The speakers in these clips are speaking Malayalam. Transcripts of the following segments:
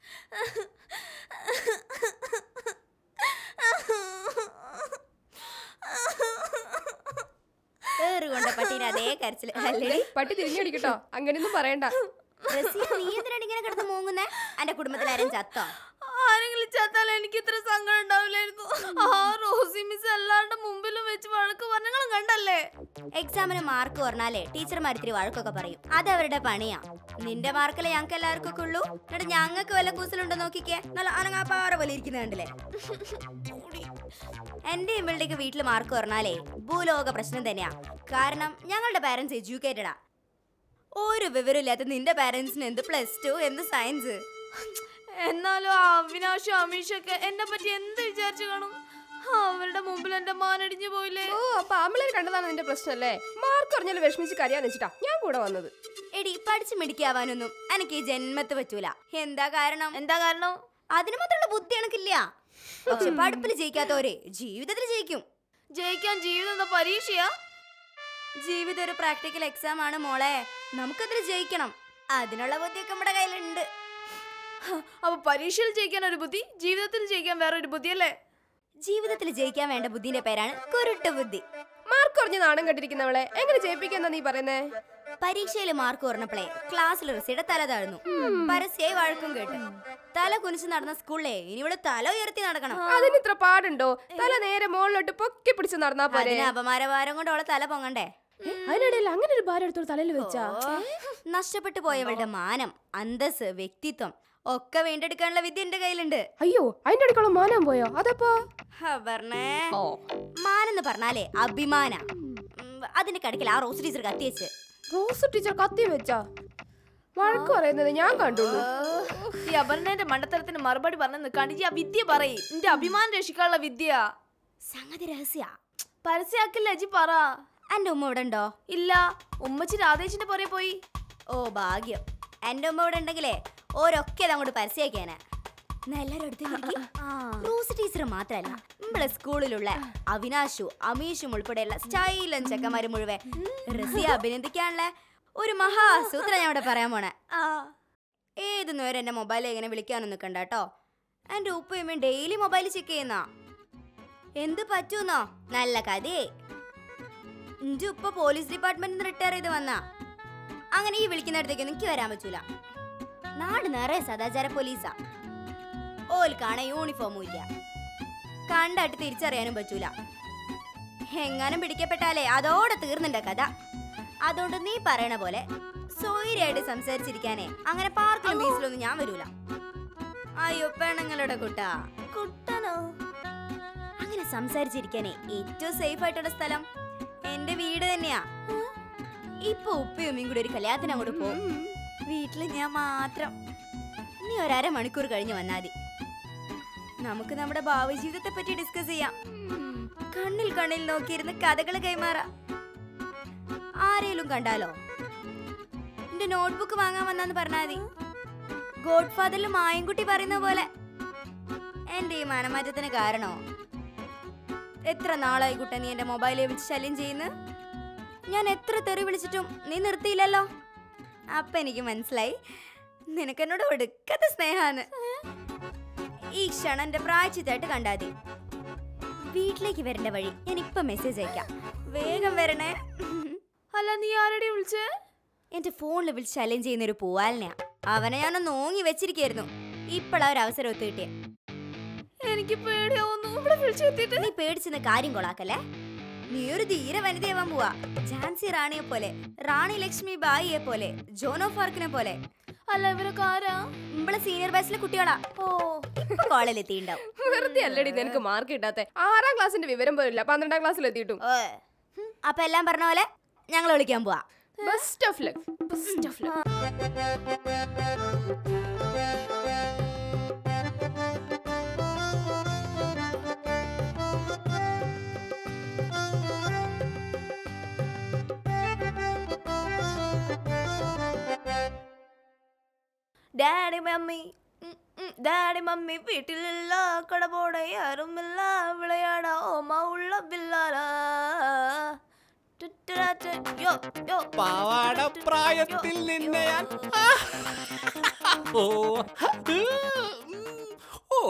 പട്ടീനെ അതേ കരച്ചില്. പട്ടി തിരിഞ്ഞടിക്കട്ടോ, അങ്ങനെയൊന്നും പറയണ്ട. നീ എന്തിനാണ് ഇങ്ങനെ കിടന്ന് മൂങ്ങുന്നേ? എന്റെ കുടുംബത്തിൽ ആരും ചത്തോ? ആരെങ്കിലും ചത്താലും എനിക്ക് ഇത്ര സങ്കടം ഉണ്ടാവില്ലായിരുന്നു. ആ റോസി മിസ് എല്ലാവരുടെ മുമ്പിലും വെച്ച് വഴക്ക് പറഞ്ഞങ്ങളും കണ്ടല്ലേ. എക്സാമിന് മാർക്ക് പറഞ്ഞാലേ ടീച്ചർമാർ ഇത്തിരി വഴക്കൊക്കെ പറയും, അത് അവരുടെ പണിയാ. നിന്റെ മാർക്കല്ലേ ഞങ്ങൾക്ക് എല്ലാവർക്കും ഒക്കെ ഉള്ളൂ. എന്നിട്ട് ഞങ്ങൾക്ക് വല്ല കൂസലുണ്ടോ നോക്കിക്കേ, നല്ല അനങ്ങാപ്പാറ പോലെ ഇരിക്കുന്ന കണ്ടില്ലേ. എന്റെ ഇവളുടെയൊക്കെ വീട്ടിൽ മാർക്ക് പറഞ്ഞാലേ ഭൂലോക പ്രശ്നം തന്നെയാ. കാരണം ഞങ്ങളുടെ പാരന്റ്സ് എഡ്യൂക്കേറ്റഡാ. ഒരു വിവരമില്ലാത്ത നിന്റെ പാരന്റ്സിന് എന്ത് +2 എന്ത് സയൻസ്. എന്നാലും അവിനാഷും അമീഷൊക്കെ എന്നെ പറ്റി എന്ത് വിചാരിച്ചു കാണും? അവരുടെ മുമ്പിൽ എന്റെ മാനടിഞ്ഞു പോയില്ലേ. ഓ, അപ്പൊ ആമ്പിളേർ കണ്ടതാണ് നിന്റെ പ്രശ്നല്ലേ? മാർക്ക് പറഞ്ഞാലും വിഷമിച്ച് കരയാന്ന് വെച്ചിട്ടാ ഞാൻ കൂടെ വന്നത്. എടി, പഠിച്ച് മിടിക്കാവാനൊന്നും എനിക്ക് ഈ ജന്മത്ത് പറ്റൂല. എന്താ കാരണം? അതിന് മാത്രമുള്ള ബുദ്ധി എനിക്കില്ല. പക്ഷെ പഠിപ്പിൽ ജയിക്കാത്തവരെ ജീവിതത്തിൽ ജയിക്കും. ജയിക്കാൻ ജീവിതം എന്താ പരീക്ഷയാ? ജീവിതം ഒരു പ്രാക്ടിക്കൽ എക്സാം ആണ് മോളെ. നമുക്കതിൽ ജയിക്കണം. അതിനുള്ള ബുദ്ധിയൊക്കെ നമ്മുടെ കയ്യിലുണ്ട്. അപ്പൊ പരീക്ഷയിൽ ജയിക്കാൻ ഒരു ബുദ്ധി, ജീവിതത്തിൽ ജയിക്കാൻ വേറൊരു ബുദ്ധി അല്ലേ? ജീവിതത്തിൽ ജയിക്കാൻ വേണ്ട ബുദ്ധിന്റെ പേരാണ് കുരുട്ട് ബുദ്ധി. മാർക്ക് കുറഞ്ഞ നാണം കണ്ടിരിക്കുന്നവളെ എങ്ങനെ ജയിപ്പിക്കാന്നാ നീ പറയുന്നേ? പരീക്ഷയിൽ മാർക്ക് കുറഞ്ഞപ്പോളേ ക്ലാസ്സിൽ റസിയുടെ തല താഴ്ന്നു. പരസ്യമായി വഴക്കും കേട്ട് തല കുനിച്ച് നടന്ന സ്കൂളിലെ ഇനി ഇവിടെ തല ഉയർത്തി നടക്കണം. അതിന് ഇത്ര പാടുണ്ടോ? തല നേരെ മുകളിലോട്ട് പൊക്കി പിടിച്ച് നടന്നാ പോലെ. അപമാനഭാരം കൊണ്ട് അവളെ തല പൊങ്ങണ്ടേ? അതിനിടയിൽ അങ്ങനെ ഒരു ഭാരം എടുത്തോളൂ തലയിൽ വെച്ചാ. നഷ്ടപ്പെട്ടു പോയവളുടെ മാനം, അന്തസ്, വ്യക്തിത്വം ഒക്കെ വീണ്ടെടുക്കാനുള്ള വിദ്യ എന്റെ കയ്യിലുണ്ട്. അയ്യോ, അതിന്റെ അടുക്കള മാനം പോയോ? അതപ്പോ മാനെന്ന് പറഞ്ഞാലേ അഭിമാന. അതിന്റെ കടക്കിൽ ആ റോസ് ടീച്ചർ കത്തിവെച്ച്. റോസ് ടീച്ചർ കത്തി വെച്ചാ? വഴക്ക് പറയുന്നത് ഞാൻ കണ്ടുള്ളൂ. ഈ അപർണന്റെ മണ്ടത്തരത്തിന് മറുപടി പറഞ്ഞു നിൽക്കാണ്ട് ആ വിദ്യ പറയും. നിന്റെ അഭിമാനം രക്ഷിക്കാനുള്ള വിദ്യ. സംഗതി രഹസ്യ പരസ്യാക്കില്ല, അജി പറ. എന്റെ ഉമ്മ ഇവിടെ ഉണ്ടോ? ഇല്ല, ഉമ്മച്ചി രാധേച്ചിന്റെ പുറകെ പോയി. ഓ ഭാഗ്യം. എന്റെ ഉമ്മ ഇവിടെ ഉണ്ടെങ്കിലേ ഓരൊക്കെ അങ്ങോട്ട് പരസ്യാക്കിയാനെ. റോസ് ടീച്ചർ മാത്രല്ല, നമ്മളെ സ്കൂളിലുള്ള അവിനാഷും അമീഷും ഉൾപ്പെടെയുള്ള സ്റ്റൈലൻ ചെക്കന്മാര് മുഴുവൻ റസിയെ അഭിനന്ദിക്കാനുള്ള ഒരു മഹാസൂത്രം ഞാൻ ഇവിടെ പറയാൻ പോണേ. ഏത് നേരം എന്റെ മൊബൈൽ എങ്ങനെ വിളിക്കാനൊന്നും നിൽക്കണ്ട കേട്ടോ. എന്റെ ഉപ്പയമ്മ ഡെയിലി മൊബൈൽ ചെക്ക് ചെയ്യുന്ന. എന്ത് പറ്റൂന്നോ? നല്ല കഥയെ. എന്റെ ഉപ്പ പോലീസ് ഡിപ്പാർട്ട്മെന്റിൽ റിട്ടയർ ചെയ്ത് വന്ന. അങ്ങനെ ഈ വിളിക്കുന്നിടത്തേക്കൊന്നും എനിക്ക് വരാൻ പറ്റൂല. നാട് നിറയെ സദാചാര പോലീസാ. ഓൽക്കാണെ യൂണിഫോമും ഇല്ല. കണ്ടായിട്ട് തിരിച്ചറിയാനും പറ്റൂല. എങ്ങാനും പിടിക്കപ്പെട്ടാലേ അതോടെ തീർന്നുണ്ട കഥ. അതുകൊണ്ട് നീ പറയണ പോലെ സ്വൈര്യമായിട്ട് സംസാരിച്ചിരിക്കാനേ അങ്ങനെ പാർക്കിലും ബീച്ചിലൊന്നും ഞാൻ വരൂല. അയ്യോ പെണ്ണുങ്ങളുടെ കുട്ടനോ? അങ്ങനെ സംസാരിച്ചിരിക്കാനേ ഏറ്റവും സേഫ് ആയിട്ടുള്ള സ്ഥലം എന്റെ വീട് തന്നെയാ. ഇപ്പൊ ഉപ്പയും ഉമ്മയും കൂടി ഒരു കല്യാണത്തിന് അങ്ങോട്ട് പോകും. വീട്ടില് ഞാൻ മാത്രം. നീ ഒരര മണിക്കൂർ കഴിഞ്ഞ് വന്നാതി. നമുക്ക് നമ്മുടെ ഭാവി ജീവിതത്തെ പറ്റി ഡിസ്കസ് ചെയ്യാം. കണ്ണിൽ കണ്ണിൽ നോക്കിയിരുന്ന് കഥകൾ കൈമാറാം. ആരേലും കണ്ടാലോ എന്റെ നോട്ട്ബുക്ക് വാങ്ങാൻ വന്നാന്ന് പറഞ്ഞാൽ മതി. ഗോഡ് ഫാദറിൽ മായൻകുട്ടി പറയുന്ന പോലെ. എന്റെ ഈ മനമാറ്റത്തിന് കാരണോ? എത്ര നാളായി കുട്ട നീ എന്റെ മൊബൈലിൽ വിളിച്ച് ശല്യം ചെയ്യുന്നു. ഞാൻ എത്ര തെറി വിളിച്ചിട്ടും നീ നിർത്തിയില്ലല്ലോ. അപ്പൊ എനിക്ക് മനസ്സിലായി നിനക്കെന്നോട് ഒടുക്കത്തെ സ്നേഹാന്ന്. ഈ ക്ഷണം എന്റെ പ്രായച്ചിത്തായിട്ട് കണ്ടാതി. വീട്ടിലേക്ക് വരേണ്ട വഴി ഞാൻ ഇപ്പൊ മെസ്സേജ് അയക്കാം. വേഗം വരണേ. അല്ല, നീ ആരുടെ വിളിച്ചേ? എന്റെ ഫോണിൽ വിളിച്ച് ശല്യം ചെയ്യുന്ന ഒരു പൂവാലിനെയാ. അവനെ ഞാനൊന്ന് ഓങ്ങി വെച്ചിരിക്കായിരുന്നു. ഇപ്പഴാ ഒരു അവസരം ഒത്തു കിട്ടിയ. എനിക്ക് പേടിയാവുന്നു. ഇവിടെ വിളിച്ചു എത്തിയിട്ട് നീ പേടിച്ചെന്ന് കാര്യം കൊളാക്കല്ലേ. നീ ഒരു ധീര വനിതയാവാൻ പോവാ. ഝാൻസി റാണിയെ പോലെ, റാണി ലക്ഷ്മി ബായിയെ പോലെ, ജോൺ ഓഫ് ആർക്കിനെ പോലെ. അല്ല, ഇവരൊക്കെ ആരാ? നമ്മളെ സീനിയർ ബാച്ചിലെ കുട്ടികളാ. ഓ, കോളേജിൽ എത്തിണ്ടാവും. വെറുതെ അല്ലടി നിനക്ക് മാർക്ക് കിട്ടാത്ത. 6ാം ക്ലാസ്സിന്റെ വിവരം പോലില്ല 12ാം ക്ലാസ്സിൽ എത്തിയിട്ടും. അപ്പൊ എല്ലാം പറഞ്ഞ പോലെ ഞങ്ങൾ വിളിക്കാൻ പോവാ. Best of luck. Best of luck. Daddy mummy വീട്ടിലില്ല, കടപോടെ ആരുമില്ല, വിളയാട ഓമ ഉള്ള ബില്ലാല. പാവാട പ്രായത്തിൽ നിന്നെ ഓ ഓ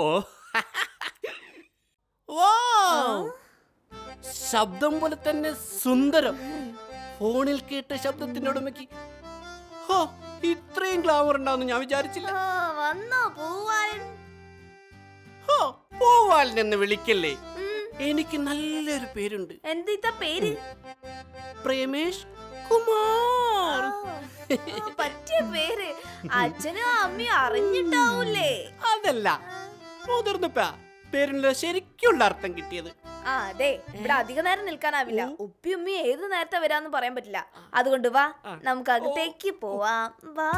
ശബ്ദം പോലെ തന്നെ സുന്ദരം. ഫോണിൽ കേട്ട ശബ്ദത്തിന്റെ ഉടമയ്ക്ക് ഇത്രയും ഗ്ലാമർ ഉണ്ടാവുന്ന ഞാൻ വിചാരിച്ചില്ല. വന്നോ പൂവാലൻ? പൂവാലൻ എന്ന് വിളിക്കല്ലേ, എനിക്ക് നല്ലൊരു പേരുണ്ട്. എന്താ പേര്? പ്രേമേഷ് കുമാർ. പറ്റിയ പേര്. അച്ഛനും അമ്മയും അറിഞ്ഞിട്ടാവൂലേ? അതല്ല, മുതിർന്നപ്പാ പേരിനുള്ള ശരിക്കുള്ള അർത്ഥം കിട്ടിയത്. അതെ, ഇവിടെ അധിക നേരം നിൽക്കാനാവില്ല. ഉപ്പി ഉമ്മി ഏത് നേരത്തെ വരാന്ന് പറയാൻ പറ്റില്ല. അതുകൊണ്ട് വാ, നമുക്ക് അകത്തേക്ക് പോവാം. വാ,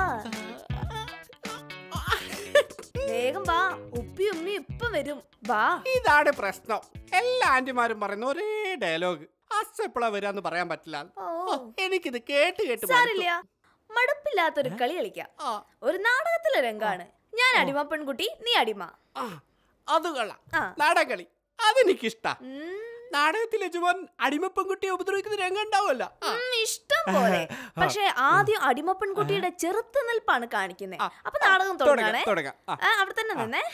വേഗം വാ, ഉപ്പി ഉമ്മി ഇപ്പൊ വരും. വാ. ഇതാണ് പ്രശ്നം. എല്ലാ ആന്റിമാരും പറയുന്ന ഒരേ ഡയലോഗ്. അസെപ്പളാ വരാന്ന് പറയാൻ പറ്റില്ല. എനിക്കിത് കേട്ട് കേട്ട് സാരില്ല, മടുപ്പില്ലാത്തൊരു കളി കളിക്കാം. ഒരു നാടകത്തിലെ രംഗാണ്. ഞാൻ അടിമ പെൺകുട്ടി, നീ അടിമ. അത് കൊള്ളാം. നാടകളി അതെനിക്കിഷ്ടാ. നാടകത്തിൽ യജമാൻ അടിമ പെൺകുട്ടിയെ ഉപദ്രവിക്കുന്ന രംഗം ഉണ്ടാവുമല്ലോ, ഇഷ്ടം പോലെ. പക്ഷെ ആദ്യം അടിമ പെൺകുട്ടിയുടെ ചെറുത്ത് നിൽപ്പാണ് കാണിക്കുന്നത്. അപ്പൊ നാടകം തുടങ്ങാണേ. അവിടെ തന്നെ നിന്നേ.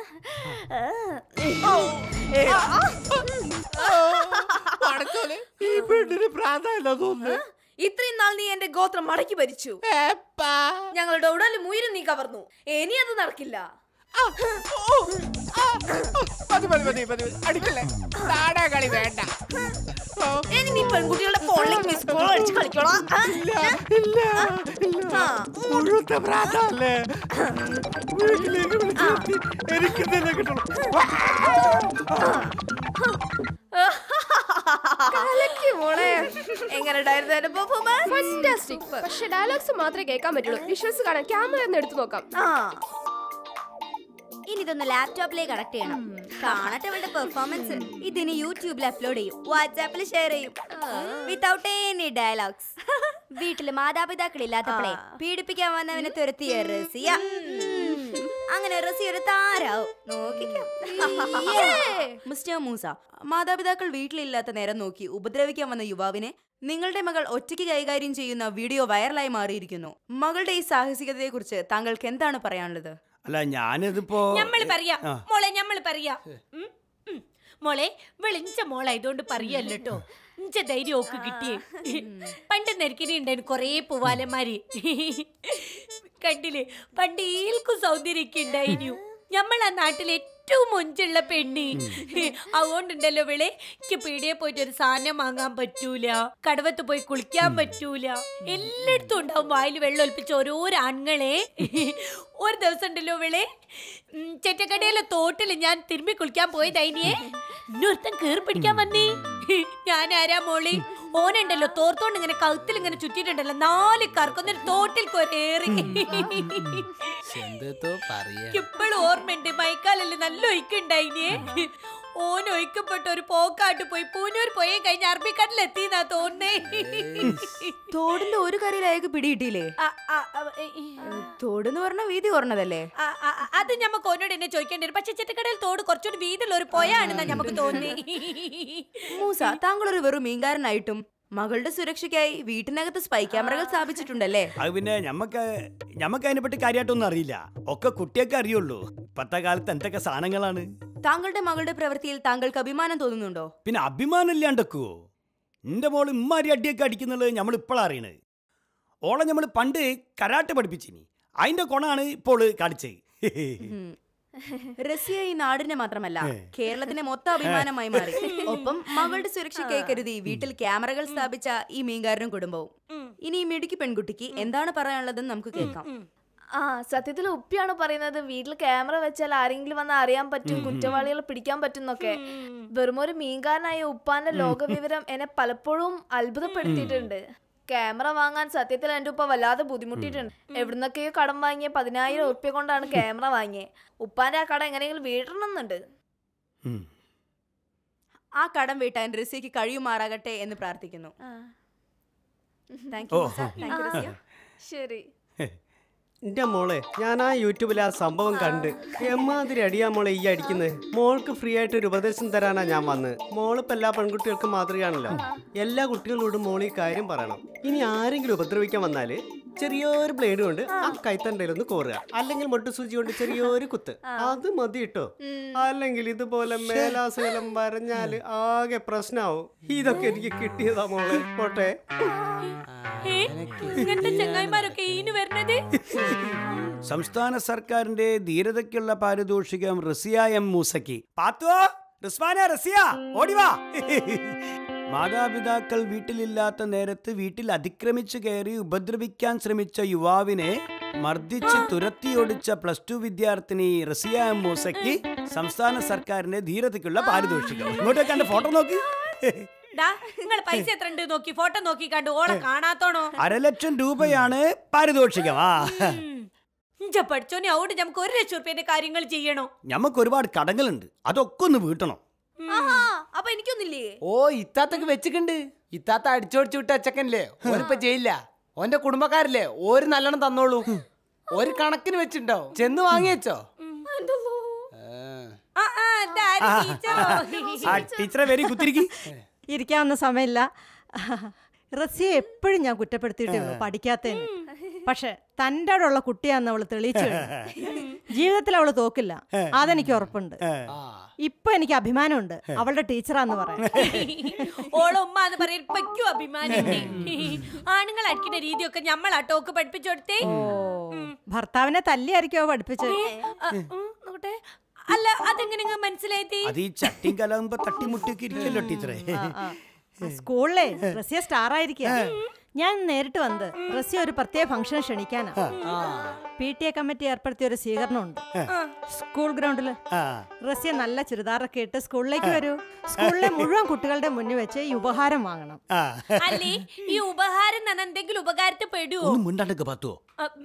ഇത്രയും നാൾ നീ എന്റെ ഗോത്രം മടക്കി ഭരിച്ചു. ഞങ്ങളുടെ ഉടൽ മുയിലും നീ കവർന്നു. ഇനി അത് നടക്കില്ല. കളി വേണ്ട. ഇനി നീ പെൺകുട്ടികളുടെ ഫോണിലേക്ക് മിസ് കോൾ അടിച്ച് കളിക്കോളാം. പക്ഷെ ഡയലോഗ്സ് മാത്രമേ കേൾക്കാൻ പറ്റുള്ളൂ. വിഷ്വൽസ് കാണാൻ ക്യാമറ ഒന്ന് എടുത്തു നോക്കാം. ഇനി ഇതൊന്ന് ലാപ്ടോപ്പിലേക്ക് കണക്ട് ചെയ്യണം. കാണട്ടെ അവളുടെ പെർഫോമൻസ്. ഇതിന് യൂട്യൂബിൽ അപ്ലോഡ് ചെയ്യും, വാട്സാപ്പിൽ ഷെയർ ചെയ്യും, വിത്തൗട്ട് എനി ഡയലോഗ്സ്. വീട്ടില് മാതാപിതാക്കൾ ഇല്ലാത്തപ്പോഴേ പീഡിപ്പിക്കാൻ വന്നവനെ തുരത്തിയ റസിയ. അങ്ങനെ റസിയ ഒരു താരാവും. നോക്കിക്കാം. മിസ്റ്റർ മൂസ, മാതാപിതാക്കൾ വീട്ടിലില്ലാത്ത നേരം നോക്കി ഉപദ്രവിക്കാൻ വന്ന യുവാവിനെ നിങ്ങളുടെ മകൾ ഒറ്റയ്ക്ക് കൈകാര്യം ചെയ്യുന്ന വീഡിയോ വൈറലായി മാറിയിരിക്കുന്നു. മകളുടെ ഈ സാഹസികതയെ കുറിച്ച് താങ്കൾക്ക് എന്താണ് പറയാനുള്ളത്? അല്ല, ഞാനിതിപ്പോ മോളെ വെളിഞ്ച മോളായതുകൊണ്ട് പറയല്ലോ. ഇഞ്ച ധൈര്യം ഒക്കെ കിട്ടിയേ. പണ്ട് നെരുക്കിനുണ്ടായിരുന്നു കൊറേ പൂവാലന്മാര്. കണ്ടില്ലേ, പണ്ട് ഈൽക്കും സൗന്ദര്യമൊക്കെ ഉണ്ടായിരുന്നു. നമ്മളാ നാട്ടിലെ ഏറ്റവും മൊഞ്ചുള്ള പെണ്ണി. അതുകൊണ്ടുണ്ടല്ലോ വിളെ, എനിക്ക് പീടിയെ പോയിട്ട് ഒരു സാധനം വാങ്ങാൻ പറ്റൂല, കടവത്ത് പോയി കുളിക്കാൻ പറ്റൂല. എല്ലായിടത്തും ഉണ്ടാവും വായിൽ വെള്ളം ഒലിപ്പിച്ച ഓരോരോ ആണുങ്ങളെ. ഒരു ദിവസം ഉണ്ടല്ലോ വിളെ, ചെറ്റക്കടയിലെ തോട്ടില് ഞാൻ തിരുമ്പി കുളിക്കാൻ പോയതൈനിയെ ഇന്നൊരുത്തൻ കേറി പിടിക്കാൻ വന്നേ. ഞാൻ ആരാ മോളി? ഓനുണ്ടല്ലോ തോർത്തോണ്ട് ഇങ്ങനെ കഴുത്തിൽ ഇങ്ങനെ ചുറ്റിട്ടുണ്ടല്ലോ, 4 കറക്കുന്നൊരു തോട്ടിൽ കൊരേറി. ഇപ്പോഴും ഓർമ്മയുണ്ട്. മയക്കാലല്ലേ നല്ല ഒഴിക്കുണ്ടായിനിയെ. ഓൻ ഒഴിക്കപ്പെട്ട ഒരു പോക്കാട്ട് പോയി പൂനൂർ പോയി കഴിഞ്ഞ അറബിക്കടലെത്തിന്നാ തോന്നേ. തോടിന്റെ ഒരു കരയിൽ അയാൾക്ക് പിടിയിട്ടില്ലേ? തോടെന്ന് പറഞ്ഞ വീതി കുറഞ്ഞതല്ലേ? അത് ഞമ്മക്ക് ഓനോട് എന്നെ ചോദിക്കേണ്ടി വരും. പക്ഷെ ചെറ്റക്കടയിൽ തോട് കുറച്ചുകൂടി വീതിയുള്ള ഒരു പോയാണെന്നാ ഞമ്മക്ക് തോന്നി. മൂസ, താങ്കൾ ഒരു വെറും മീൻകാരനായിട്ടും മകളുടെ സുരക്ഷയ്ക്കായി വീട്ടിനകത്ത് സ്പൈ ക്യാമറകൾ സ്ഥാപിച്ചിട്ടുണ്ടല്ലേ? അത് പിന്നെ ഞമ്മക്ക് അതിനെ പറ്റി കാര്യമായിട്ടൊന്നും അറിയില്ല. ഒക്കെ കുട്ടിയൊക്കെ അറിയുള്ളൂ. ഇപ്പത്തെ കാലത്ത് എന്തൊക്കെ സാധനങ്ങളാണ്. താങ്കളുടെ മകളുടെ പ്രവൃത്തിയിൽ താങ്കൾക്ക് അഭിമാനം തോന്നുന്നുണ്ടോ? പിന്നെ അഭിമാനം ഇല്ലാണ്ടക്കുവോ? എന്റെ മോള് ഇമ്മാരി അടിയൊക്കെ അടിക്കുന്നുള്ളത് നമ്മൾ ഇപ്പോഴാണ് അറിയണത്. ഓളെ നമ്മൾ പണ്ട് കരാട്ടെ പഠിപ്പിച്ചിനി. അതിന്റെ കൊണാണ് ഇപ്പോൾ കാണിച്ചത്. റസിയ ഈ നാടിന്റെ മാത്രമല്ല കേരളത്തിന്റെ മൊത്തം അഭിമാനമായി മാറി. ഒപ്പം മകളുടെ സുരക്ഷയ്ക്കായി കരുതി വീട്ടിൽ ക്യാമറകൾ സ്ഥാപിച്ച ഈ മീൻകാരനും കുടുംബവും. ഇനി ഈ മിടുക്കി പെൺകുട്ടിക്ക് എന്താണ് പറയാനുള്ളതെന്ന് നമുക്ക് കേൾക്കാം. സത്യത്തിൽ ഉപ്പിയാണ് പറയുന്നത് വീട്ടിൽ ക്യാമറ വെച്ചാൽ ആരെങ്കിലും വന്ന് അറിയാൻ പറ്റും, കുറ്റവാളികളെ പിടിക്കാൻ പറ്റും എന്നൊക്കെ. വെറും ഒരു മീൻകാരനായ ഉപ്പാന്റെ ലോകവിവരം എന്നെ പലപ്പോഴും അത്ഭുതപ്പെടുത്തിയിട്ടുണ്ട്. ക്യാമറ വാങ്ങാൻ സത്യത്തിൽ എൻ്റെ ഉപ്പ വല്ലാതെ ബുദ്ധിമുട്ടിയിട്ടുണ്ട്. എവിടുന്നൊക്കെയോ കടം വാങ്ങിയ 10,000 ഉറുപ്പ്യ കൊണ്ടാണ് ക്യാമറ വാങ്ങിയത്. ഉപ്പാന്റെ ആ കട എങ്ങനെയെങ്കിലും വീട്ടണമെന്നുണ്ട്. ആ കടം വീട്ടാൻ റസിയക്ക് കഴിയുമാറാകട്ടെ എന്ന് പ്രാർത്ഥിക്കുന്നു. ശരി. എൻ്റെ മോളെ, ഞാൻ ആ യൂട്യൂബിൽ ആ സംഭവം കണ്ട് എമ്മാതിരി അടിയാ മോളെ ഈ അടിക്കുന്നത്. മോൾക്ക് ഫ്രീ ആയിട്ട് ഒരു ഉപദേശം തരാനാ ഞാൻ വന്നത്. മോളിപ്പോൾ എല്ലാ പെൺകുട്ടികൾക്കും മാതൃകയാണല്ലോ. എല്ലാ കുട്ടികളോടും മോൾ ഈ കാര്യം പറയണം. ഇനി ആരെങ്കിലും ഉപദ്രവിക്കാൻ വന്നാൽ ചെറിയൊരു ബ്ലേഡ് കൊണ്ട് ആ കൈത്തണ്ടയിലൊന്ന് കോറുക, അല്ലെങ്കിൽ മൊട്ടുസൂചി കൊണ്ട് ചെറിയൊരു കുത്ത്, അത് മതി കേട്ടോ. അല്ലെങ്കിൽ ഇതുപോലെ മേലാസകലം വരഞ്ഞാല് ആകെ പ്രശ്നമാവും. ഇതൊക്കെ എനിക്ക് കിട്ടിയതാ മോളെ. പോട്ടെ. ഇങ്ങനത്തെ ചങ്ങായിമാരൊക്കെ ഈന് വരുന്നത്. സംസ്ഥാന സർക്കാരിന്റെ ധീരതയ്ക്കുള്ള പാരിതോഷികം റസിയ എം മൂസയ്ക്ക്. പാത്തോ, റിസ്വാന, റസിയ, ഓടിവാ. മാതാപിതാക്കൾ വീട്ടിലില്ലാത്ത നേരത്ത് വീട്ടിൽ അതിക്രമിച്ചു കയറി ഉപദ്രവിക്കാൻ ശ്രമിച്ച യുവാവിനെ മർദ്ദിച്ച് തുരത്തിയോടിച്ച +2 വിദ്യാർത്ഥിനി റസിയ എം മൂസയ്ക്ക് സംസ്ഥാന സർക്കാരിന്റെ ധീരതയ്ക്കുള്ള പാരിതോഷികം. ഇങ്ങോട്ടേക്ക് കണ്ട് ഫോട്ടോ നോക്കി. നിങ്ങൾ പൈസ എത്ര ഉണ്ട് നോക്കി ഫോട്ടോ നോക്കി കണ്ടു ഓളെ കാണാത്തോണോ? 1,00,000 രൂപയാണ് പാരിതോഷികം. പഠിച്ചോനെ അവിടെ നമുക്ക് 1 ലക്ഷം രൂപയുടെ കാര്യങ്ങൾ ചെയ്യണോ? ഞമ്മക്ക് ഒരുപാട് കടങ്ങളുണ്ട്, അതൊക്കെ ഒന്ന് വീട്ടണം. അപ്പൊ എനിക്കൊന്നില്ലേ? ഓ, ഇത്താത്തൊക്കെ വെച്ചിട്ടുണ്ട്. ഇത്താത്ത അടിച്ചോടിച്ചു വിട്ട അച്ചക്കനല്ലേ, ഓനിപ്പ ചെയ്യില്ല. ഓന്റെ കുടുംബക്കാരില്ലേ, ഒരു നല്ലോണം തന്നോളൂ. ഒരു കണക്കിന് വെച്ചിട്ടുണ്ടാവും. ചെന്ന് വാങ്ങി വെച്ചോ. ടീച്ചറെ വരി കുത്തിരിക്കി. ഇരിക്കാവുന്ന സമയമില്ല. റസിയെ എപ്പോഴും ഞാൻ കുറ്റപ്പെടുത്തിയിട്ടേ ഉള്ളൂ പഠിക്കാത്തതിന്. പക്ഷെ തൻ്റെ അവിടെയുള്ള കുട്ടിയാന്ന് അവള് തെളിയിച്ചു. ജീവിതത്തിൽ അവള് തോക്കില്ല, അതെനിക്ക് ഉറപ്പുണ്ട്. ഇപ്പൊ എനിക്ക് അഭിമാനമുണ്ട് അവളുടെ ടീച്ചറാന്ന് പറയാൻ. ഓളുമ്മ എന്ന് പറയുമ്പോ അഭിമാനം. ആണുങ്ങൾ അടിക്കുന്ന രീതിയൊക്കെ നമ്മളാ ടോക്ക് പഠിപ്പിച്ചു കൊടുത്തേ. ഭർത്താവിനെ തല്ലിയായിരിക്കോ പഠിപ്പിച്ചത്? അല്ല, അതെങ്ങനെ മനസ്സിലായി? അത് ഈ ചട്ടിയും കലാകുമ്പോ തട്ടിമുട്ടിയൊക്കെ ഇരിക്കല്ലോ ടീച്ചറെ. സ്കൂളിലെ റസിയ സ്റ്റാർ ആയിരിക്കുക. ഞാൻ നേരിട്ട് വന്നത് റസിയ ഒരു പ്രത്യേക ഫംഗ്ഷൻ ക്ഷണിക്കാനാ. PTA കമ്മിറ്റി ഏർപ്പെടുത്തിയ ഒരു സ്വീകരണമുണ്ട് സ്കൂൾ ഗ്രൗണ്ടില്. റസിയ നല്ല ചുരിദാറൊക്കെ ഇട്ട് സ്കൂളിലേക്ക് വരൂ. സ്കൂളിലെ മുഴുവൻ കുട്ടികളുടെ മുന്നിൽ വെച്ച് ഈ ഉപഹാരം വാങ്ങണം. അല്ലേ, ഈ ഉപഹാരം എന്തെങ്കിലും ഉപകാരത്തെ പെടുവോ? മുണ്ടാണ്ടൊക്കെ പറ്റുവോ?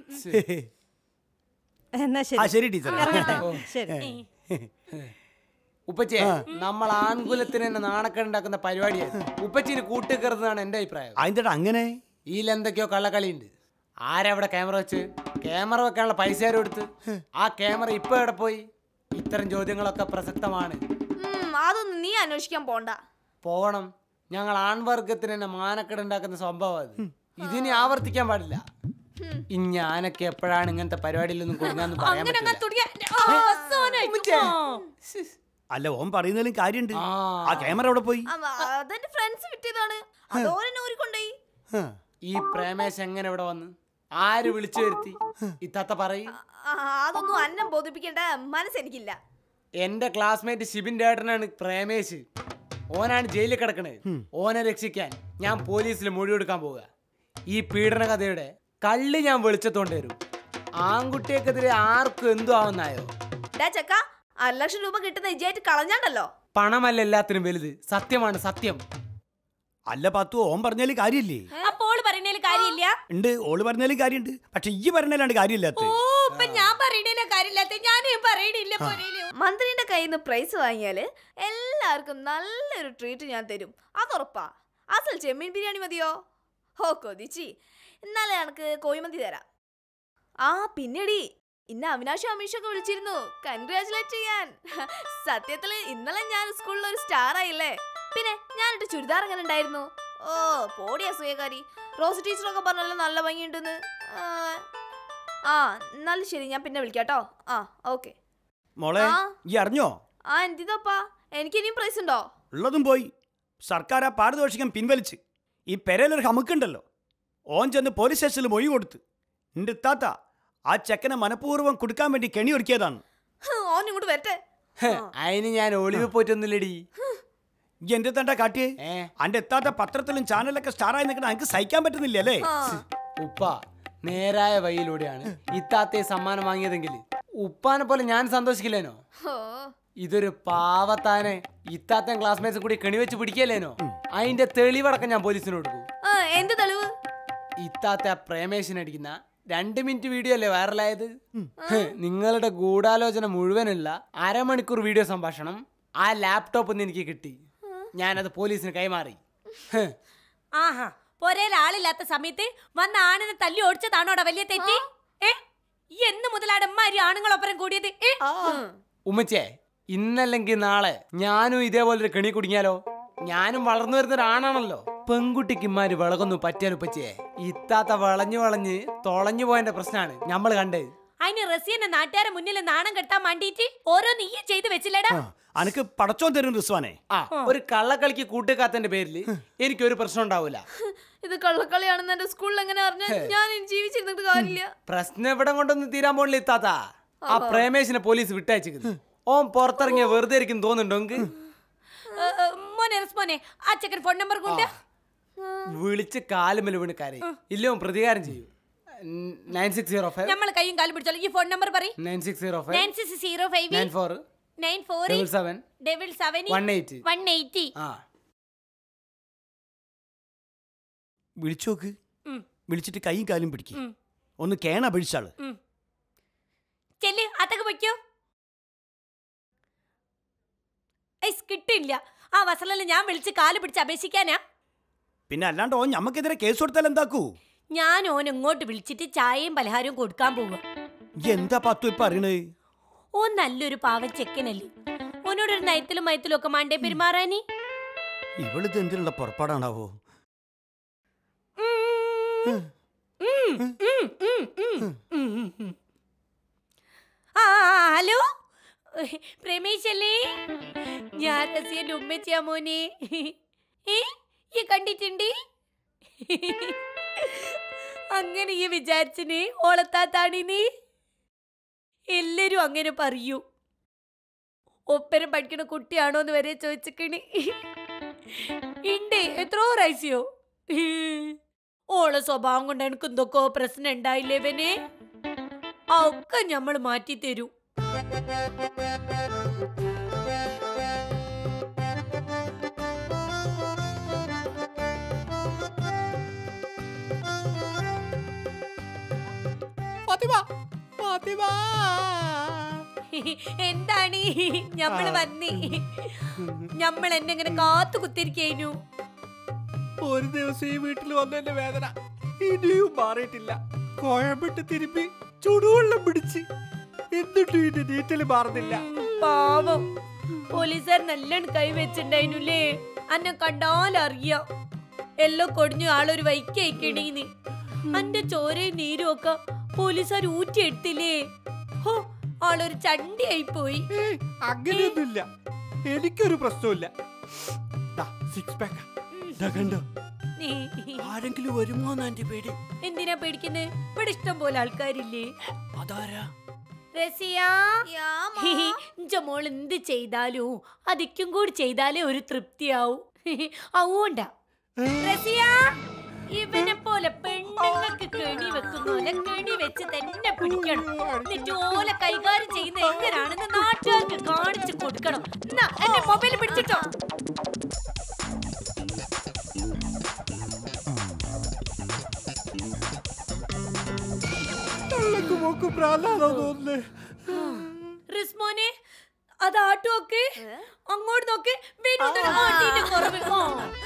എന്നാ ശരി ടീച്ചർ. ശരി. ഉപ്പച്ചേ, നമ്മൾ ആൺകുലത്തിന് തന്നെ നാണക്കേടുണ്ടാക്കുന്ന പരിപാടിയാണ്. ഉപ്പച്ചിന് കൂട്ടിക്കറുന്നതാണ് എന്റെ അഭിപ്രായം. അതിന്റെ അങ്ങനെ ഇതിലെന്തൊക്കെയോ കള്ളക്കളിയുണ്ട്. ആരവിടെ ക്യാമറ വെച്ച്? ക്യാമറ വെക്കാനുള്ള പൈസ ആരും എടുത്ത്? ആ ക്യാമറ ഇപ്പൊ എവിടെ പോയി? ഇത്തരം ചോദ്യങ്ങളൊക്കെ പ്രസക്തമാണ്. അതൊന്നും നീ അന്വേഷിക്കാൻ പോണ്ട. പോകണം. ഞങ്ങൾ ആൺവർഗത്തിന് തന്നെ മാനക്കേടുണ്ടാക്കുന്ന സംഭവം അത്. ഇതിനി ആവർത്തിക്കാൻ പാടില്ല. ഞാനൊക്കെ എപ്പോഴാണ് ഇങ്ങനത്തെ പരിപാടിയിലൊന്നും കൊടുക്കാന്ന് പറയാൻ പറ്റില്ല. അല്ല, ഓൻ പറയുന്നതിലും കാര്യമുണ്ട്. ആ ക്യാമറ എവിടെ പോയി? അതെന്റെ ഫ്രണ്ട്സ് വിറ്റതാണ്. അതോരെന്നെ ഊരിക്കൊണ്ടോയി. ഈ പ്രേമേശ് എങ്ങനെ ഇവിടെ വന്ന്? ആര് വിളിച്ചു വരുത്തി? ഇത്താത്ത പറയും. അതൊന്നും അന്നം ബോധിപ്പിക്കേണ്ട മനസ്സെനിക്കില്ല. എന്റെ ക്ലാസ്മേറ്റ് ഷിബിന്റെ ഏട്ടനാണ് പ്രേമേശ്. ഓനാണ് ജയിലിൽ കിടക്കണേ. ഓനെ രക്ഷിക്കാൻ ഞാൻ പോലീസിൽ മൊഴി കൊടുക്കാൻ പോവുക. ഈ പീഡന കഥയുടെ കള്ളി ഞാൻ വെളിച്ചത്തോണ്ട് വരും. ആൺകുട്ടിയൊക്കെതിരെ ആർക്കും എന്തു ആവുന്നായോ? ചക്ക 1 ലക്ഷം രൂപ കിട്ടുന്ന ഇജായിട്ട് കളഞ്ഞാണ്ടല്ലോ. പണമല്ല എല്ലാത്തിനും വലുത്, സത്യമാണ് സത്യം. അല്ല പത്തു, ഓൻ പറഞ്ഞാല് കാര്യമില്ലേ? അപ്പോൾ പറയുന്നതിൽ കാര്യമില്ല. ഉണ്ട്, ഓള് പറഞ്ഞാലും കാര്യമുണ്ട്. പക്ഷെ ഈ പറഞ്ഞാലാണ് കാര്യമില്ലാത്ത. ഞാൻ പറയണേല കാര്യമില്ലാത്ത. ഞാനേ പറയണില്ല. മന്ത്രിന്റെ കയ്യിൽ നിന്ന് പ്രൈസ് വാങ്ങിയാല് എല്ലാവർക്കും നല്ലൊരു ട്രീറ്റ് ഞാൻ തരും, അതുറപ്പാ. അസൽ ചെമ്മീൻ ബിരിയാണി മതിയോ? കൊതിച്ചി. ഇന്നാലെ എനിക്ക് കോഴിമന്തി തരാം. പിന്നെടി, ഇന്ന അവിനാശും അമീഷൊക്കെ വിളിച്ചിരുന്നു കൺഗ്രാചുലേറ്റ് ചെയ്യാൻ. സത്യത്തില് ഇന്നലെ ഞാൻ സ്കൂളിൽ ഒരു സ്റ്റാർ ആയില്ലേ. പിന്നെ ഞാനിട്ട് ചുരിദാർ എങ്ങനെ ഉണ്ടായിരുന്നു? പോടി അസൂയക്കാരി. റോസ് ടീച്ചറൊക്കെ പറഞ്ഞല്ലോ നല്ല ഭംഗിയുണ്ടെന്ന്. എന്നാലും ശരി, ഞാൻ പിന്നെ വിളിക്കാട്ടോ. ഓക്കെ മോളെ, ഈ അറിഞ്ഞോ? എന്തിതപ്പാ, എനിക്ക് ഇനിയും പ്രൈസ് ഉണ്ടോ? ഉള്ളതും പോയി. സർക്കാർ ആ പാരിതോഷികം പിൻവലിച്ച്. ഈ പെരയിലൊരു ഹമുക്കുണ്ടല്ലോ, ഓൻ ചെന്ന് പോലീസ് സ്റ്റേഷനിൽ മൊഴി കൊടുത്ത്. നിന്റെ താത്ത ആ ചെക്കനെ മനഃപൂർവ്വം കൊടുക്കാൻ വേണ്ടി കെണി ഒരുക്കിയതാണ്. ഓൻ ഇങ്ങോട്ട് വരട്ടെ. അതിന് ഞാൻ ഒളിവ് പോയിട്ടൊന്നുമില്ലടി. എന്റെ തണ്ട കാട്ടിയേ. അന്റെ എത്താത്ത പത്രത്തിലും ചാനലൊക്കെ സ്റ്റാറായി നിൽക്കണ എനിക്ക് സഹിക്കാൻ പറ്റുന്നില്ല അല്ലേ? ഉപ്പ നേരായ വഴിയിലൂടെയാണ് ഇത്താത്തയെ സമ്മാനം വാങ്ങിയതെങ്കിൽ ഉപ്പാനെ പോലെ ഞാൻ സന്തോഷിക്കില്ലേനോ? ഇതൊരു പാവത്താനെ ഇത്താത്ത ക്ലാസ്മേറ്റ്സ് കൂടി കെണിവെച്ച് പിടിക്കല്ലേനോ? അതിന്റെ തെളിവടക്കം ഞാൻ പോലീസിന് കൊടുക്കും. എന്ത് തെളിവ്? ഇത്താത്ത പ്രേമേശനടിക്കുന്ന 2 മിനിറ്റ് വീഡിയോ അല്ലേ വൈറലായത്? നിങ്ങളുടെ ഗൂഢാലോചന മുഴുവനുള്ള അരമണിക്കൂർ വീഡിയോ സംഭാഷണം ആ ലാപ്ടോപ്പ് ഒന്ന് എനിക്ക് കിട്ടി. ഞാനത് പോലീസിന് കൈമാറി. ആഹാ, പൊരേലാളില്ലാത്ത സമയത്ത് വന്ന ആണിനെ തല്ലി ഓടിച്ചതാണോടാ വലിയ തെറ്റി? എന്ന് മുതലാടന്മാരി ആണുങ്ങളൊപ്പരം കൂടിയത്? ഉമ്മച്ചേ, ഇന്നല്ലെങ്കിൽ നാളെ ഞാനും ഇതേപോലൊരു കെണി കുടുങ്ങിയാലോ? ഞാനും വളർന്നു വരുന്ന ഒരാണാണല്ലോ. പെൺകുട്ടിക്കിമാര് വിളകൊന്നും പറ്റിയാലുപ്പച്ചേ ഇത്താത്ത വളഞ്ഞ് തൊളഞ്ഞു പോയതിന്റെ പ്രശ്നമാണ് നമ്മൾ കണ്ടത്. അതിന് റസിയന്റെ നാട്ടുകാരെ മുന്നിൽ നാണം കെട്ടാൻ വേണ്ടിട്ട് ഓരോ നീ ചെയ്ത് വെച്ചില്ലടാ. അനക്ക് പടച്ചോൻ തരും റിസ്വാനെ. ഒരു കള്ളക്കളിക്ക് കൂട്ടുകാത്തന്റെ പേരില് എനിക്കൊരു പ്രശ്നം ഉണ്ടാവൂല. ഇത് കള്ളക്കളിയാണെന്ന് എന്റെ സ്കൂളിൽ എങ്ങനെ അറിഞ്ഞാൽ ഞാൻ ഇനി ജീവിച്ചിരുന്നിട്ട് കാര്യമില്ല. പ്രശ്നം ഇവിടെ കൊണ്ടൊന്നും തീരാൻ പോണില്ല ഇത്താത്ത. ആ പ്രേമേശിനെ പോലീസ് വിട്ടയച്ചിരിക്കുന്നു. ഓൻ പുറത്തിറങ്ങിയ വെറുതെ ഇരിക്കും തോന്നുന്നുണ്ടോ? മോനെ ആ ചെക്കൻ ഫോൺ നമ്പർ കൊണ്ട് വിളിച്ച് കാലുമല വീണ് കരയും. ഇല്ല പ്രതികാരം ചെയ്യൂ. 9605 നമ്മൾ കൈയും കാലും പിടിച്ചോളൂ. ഈ ഫോൺ നമ്പർ പറയും. 9605 9605 94 77 180. വിളിച്ചോക്ക്. വിളിച്ചിട്ട് കൈയും കാലും പിടിക്കും. ഒന്ന് കേണ പിടിച്ചാള്. ചെല്ല് അതൊക്കെ വയ്ക്കോ. കിട്ടില്ല. ആ വസലല്ല ഞാൻ വിളിച്ച് കാല് പിടിച്ച് അപേക്ഷിക്കാനാ. പിന്നെ അല്ലാണ്ട് ഓൻ ഞമ്മക്കെതിരെ കേസ് കൊടുത്താൽ എന്താക്കൂ? ഞാൻ ഓൻ ഇങ്ങോട്ട് വിളിച്ചിട്ട് ചായയും പലഹാരവും കൊടുക്കാൻ പോവുക. എന്താ പത്തു ഇപ്പൊ അറിയണേ? ഓൻ നല്ലൊരു പാവ ചെക്കനല്ലേ. ഓനോടൊരു നയത്തിലും മയത്തിലും ഒക്കെ മാണ്ടേ പെരുമാറാനി. ഇവളിത് എന്തിനുള്ള പുറപ്പാടാണാവോ? ഹലോ പ്രേമേശല്ലേ, ഞാൻ റസിയന്റെ ഉമ്മച്ചിയാ മോനെ. ഈ കണ്ടിട്ടുണ്ട്. അങ്ങനെ ഈ വിചാരിച്ചിന് ഓളത്താത്താണിനി. എല്ലാരും അങ്ങനെ പറയൂ. ഒപ്പരം പഠിക്കണ കുട്ടിയാണോന്ന് വരെ ചോദിച്ചിക്കണി. ഇണ്ടേ എത്രയോ റൈസിയോ. ഓളെ സ്വഭാവം കൊണ്ട് എനിക്ക് എന്തൊക്കെ പ്രശ്നം ഉണ്ടായില്ലേ ഇവനെ. ഒക്കെ ഞമ്മൾ മാറ്റി തരൂ. എന്താണ് ഞമ്മള് വന്നി. ഞമ്മൾ എന്നെ ഇങ്ങനെ കാത്തു കുത്തിരിക്കുന്നു. ഒരു ദിവസം ഈ വീട്ടിൽ വന്നതിന്റെ വേദന ഇനിയും മാറിയിട്ടില്ല. കോഴമ്പിട്ട് തിരുമ്പി ചുടുവെള്ളം പിടിച്ച് എന്നിട്ടും ഇതിന്റെ നീറ്റല് മാറുന്നില്ല. പാവം പോലീസുകാർ നല്ലോണം കൈവച്ചിണ്ടായിരുന്നുല്ലേ. അന്നെ കണ്ടാലറിയാം എല്ലാം കൊടിഞ്ഞു ആളൊരു വൈക്കയക്കണീന്ന്. അന്റെ ചോരയും നീരും ഒക്കെ പോലീസുകാർ ഊറ്റിയെടുത്തില്ലേ. ഹോ ആളൊരു ചണ്ടിയായി പോയി. അങ്ങനെയൊന്നുമില്ല, എനിക്കൊരു പ്രശ്നമില്ല. ആരെങ്കിലും വരുമോ എന്റെ പേടി. എന്തിനാ പേടിക്കുന്നത്? ഇവിടെ ഇഷ്ടം പോലെ ആൾക്കാരില്ലേ. അതാരാ? മോൾ എന്ത് ചെയ്താലും അതിക്കും കൂടി ചെയ്താലേ ഒരു തൃപ്തിയാവും. അതുകൊണ്ടാ റസിയ ഇവനെ പോലെ പെണ്ണുങ്ങൾക്ക് കെണി വെക്കുന്നോലെ കെണി വെച്ച് തന്നെ പിടിക്കണം. എന്നിട്ട് ഓലെ കൈകാര്യം ചെയ്യുന്ന എങ്ങനെയാണെന്ന് നാട്ടുകാർക്ക് കാണിച്ചു കൊടുക്കണം. എന്നാ എന്റെ മൊബൈൽ പിടിച്ചിട്ടോ. റിസ്മോനെ അത് ആട്ടോക്ക് അങ്ങോട്ട് നോക്ക്.